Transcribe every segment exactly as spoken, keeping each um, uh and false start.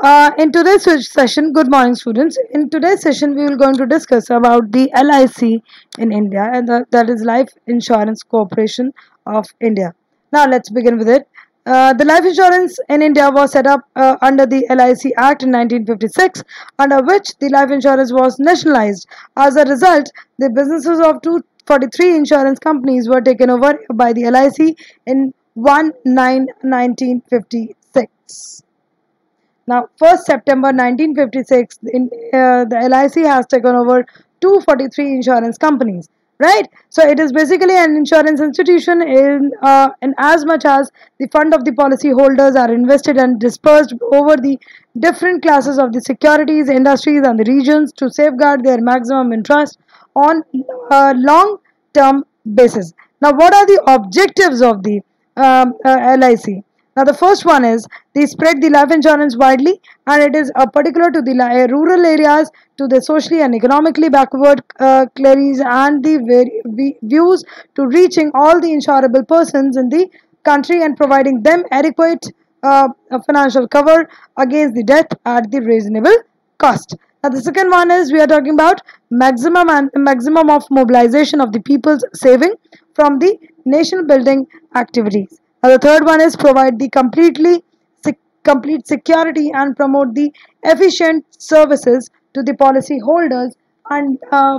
Uh, in today's se- session, good morning, students. In today's session, we will going to discuss about the L I C in India, and the, that is Life Insurance Corporation of India. Now, let's begin with it. Uh, the life insurance in India was set up uh, under the L I C Act in nineteen fifty-six, under which the life insurance was nationalized. As a result, the businesses of two hundred forty-three insurance companies were taken over by the L I C in one nine nineteen fifty-six. Now, first September nineteen fifty-six, in, uh, the L I C has taken over two hundred forty-three insurance companies, right? So, it is basically an insurance institution in, uh, in as much as the fund of the policy holders are invested and dispersed over the different classes of the securities, industries and the regions to safeguard their maximum interest on a long-term basis. Now, what are the objectives of the um, uh, L I C? Now, the first one is they spread the life insurance widely, and it is uh, particular to the li- rural areas, to the socially and economically backward uh, cleries, and the very, vi- views to reaching all the insurable persons in the country and providing them adequate uh, uh, financial cover against the death at the reasonable cost. Now, the second one is we are talking about maximum and maximum of mobilization of the people's saving from the nation building activities. Now, the third one is provide the completely sec- complete security and promote the efficient services to the policy holders and uh,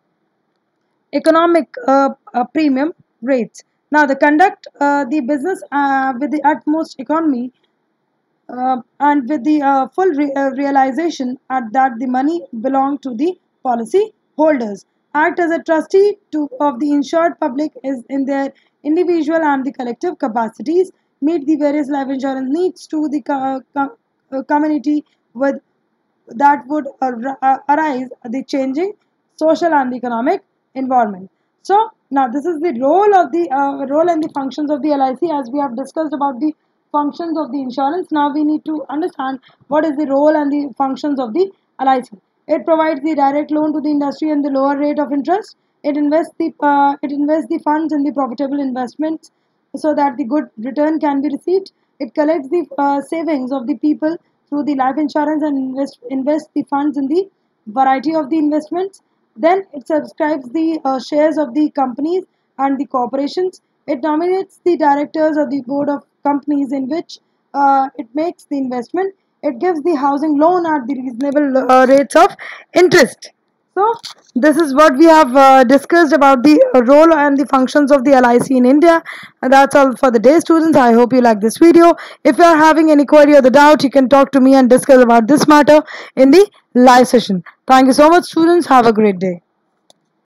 economic uh, uh, premium rates. Now, the conduct uh, the business uh, with the utmost economy uh, and with the uh, full re- uh, realization at that the money belong to the policy holders. Act as a trustee to, of the insured public is in their individual and the collective capacities. Meet the various life insurance needs to the co- co- uh, community with that would ar- uh, arise the changing social and economic environment. So now this is the role of the uh, role and the functions of the L I C, as we have discussed about the functions of the insurance. Now we need to understand what is the role and the functions of the L I C. It provides the direct loan to the industry and the lower rate of interest. It invests the uh, it invests the funds in the profitable investments so that the good return can be received. It collects the uh, savings of the people through the life insurance and invest invest the funds in the variety of the investments. Then it subscribes the uh, shares of the companies and the corporations. It nominates the directors of the board of companies in which uh, it makes the investment. It gives the housing loan at the reasonable uh, rates of interest. So, this is what we have uh, discussed about the uh, role and the functions of the L I C in India. And that's all for the day, students. I hope you like this video. If you are having any query or the doubt, you can talk to me and discuss about this matter in the live session. Thank you so much, students. Have a great day.